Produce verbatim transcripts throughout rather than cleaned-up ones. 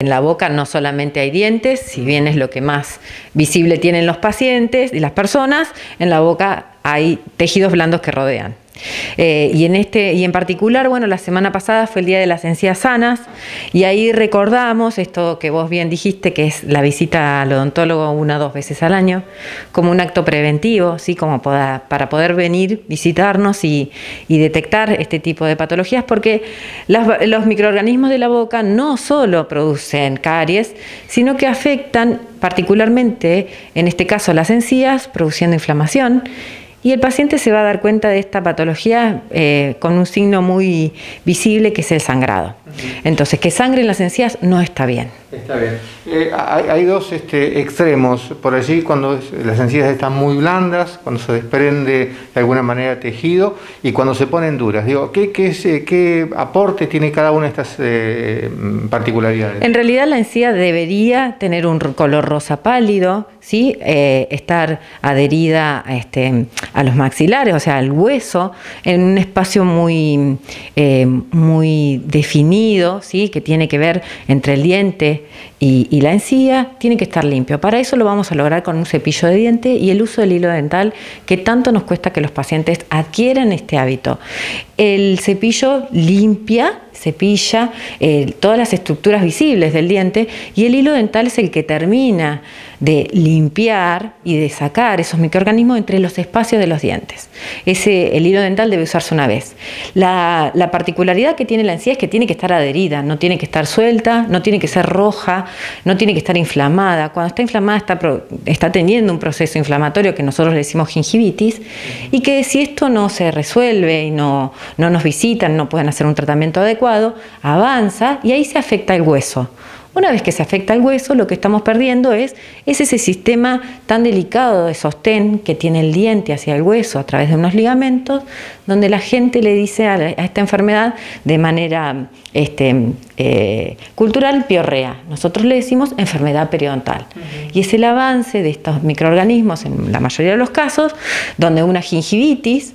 En la boca no solamente hay dientes, si bien es lo que más visible tienen los pacientes y las personas, en la boca hay tejidos blandos que rodean. Eh, y, en este, y en particular, bueno, la semana pasada fue el Día de las Encías Sanas y ahí recordamos esto que vos bien dijiste, que es la visita al odontólogo una o dos veces al año, como un acto preventivo, ¿sí? Como poda, para poder venir, visitarnos y, y detectar este tipo de patologías, porque las, los microorganismos de la boca no solo producen caries, sino que afectan particularmente, en este caso, las encías, produciendo inflamación. Y el paciente se va a dar cuenta de esta patología eh, con un signo muy visible, que es el sangrado. Entonces, que sangre en las encías no está bien. Está bien. Eh, hay, hay dos este, extremos. Por allí, cuando las encías están muy blandas, cuando se desprende de alguna manera tejido y cuando se ponen duras. Digo, ¿qué, qué, es, qué aporte tiene cada una de estas eh, particularidades? En realidad, la encía debería tener un color rosa pálido, ¿sí? Eh, estar adherida a, este, a los maxilares, o sea, al hueso, en un espacio muy, eh, muy definido, ¿sí? Que tiene que ver entre el diente y, y la encía, tiene que estar limpio. Para eso lo vamos a lograr con un cepillo de diente y el uso del hilo dental, que tanto nos cuesta que los pacientes adquieran este hábito. El cepillo limpia, cepilla eh, todas las estructuras visibles del diente, y el hilo dental es el que termina de limpiar y de sacar esos microorganismos entre los espacios de los dientes. Ese, el hilo dental debe usarse una vez. La, la particularidad que tiene la encía es que tiene que estar adherida, no tiene que estar suelta, no tiene que ser roja, no tiene que estar inflamada. Cuando está inflamada está, está teniendo un proceso inflamatorio que nosotros le decimos gingivitis, y que si esto no se resuelve y no, no nos visitan, no pueden hacer un tratamiento adecuado, avanza y ahí se afecta el hueso. Una vez que se afecta el hueso, lo que estamos perdiendo es, es ese sistema tan delicado de sostén que tiene el diente hacia el hueso a través de unos ligamentos, donde la gente le dice a, la, a esta enfermedad de manera este, eh, cultural piorrea. Nosotros le decimos enfermedad periodontal. Uh-huh. Y es el avance de estos microorganismos, en la mayoría de los casos, donde una gingivitis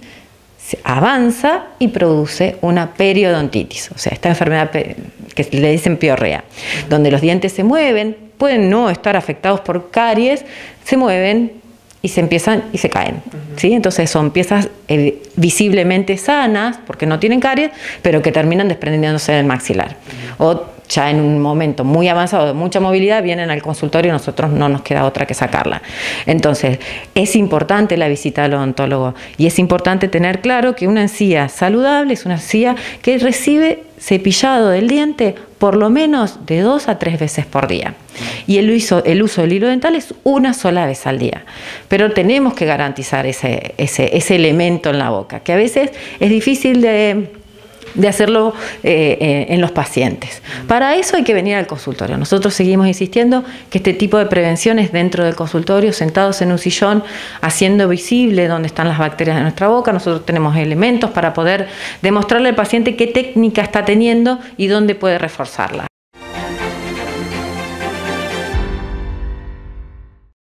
avanza y produce una periodontitis, o sea, esta enfermedad que le dicen piorrea, donde los dientes se mueven, pueden no estar afectados por caries, se mueven y se empiezan y se caen, ¿sí? Entonces son piezas eh, visiblemente sanas, porque no tienen caries, pero que terminan desprendiéndose del maxilar. O ya en un momento muy avanzado de mucha movilidad vienen al consultorio y nosotros no nos queda otra que sacarla. Entonces, es importante la visita al odontólogo y es importante tener claro que una encía saludable es una encía que recibe cepillado del diente por lo menos de dos a tres veces por día. Y el uso, el uso del hilo dental es una sola vez al día. Pero tenemos que garantizar ese, ese, ese elemento en la boca, que a veces es difícil de... de hacerlo eh, eh, en los pacientes. Para eso hay que venir al consultorio. Nosotros seguimos insistiendo que este tipo de prevención es dentro del consultorio, sentados en un sillón, haciendo visible dónde están las bacterias de nuestra boca. Nosotros tenemos elementos para poder demostrarle al paciente qué técnica está teniendo y dónde puede reforzarla.